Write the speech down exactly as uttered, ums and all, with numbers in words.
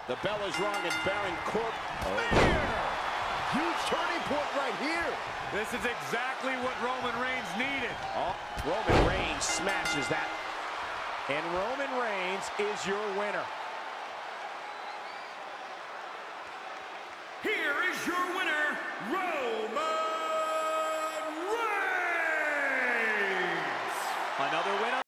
The bell is rung and Baron Corbin. Oh. Huge turning point right here. This is exactly what Roman Reigns needed. Oh, Roman Reigns smashes that. And Roman Reigns is your winner. Here is your winner, Roman Reigns. Another winner.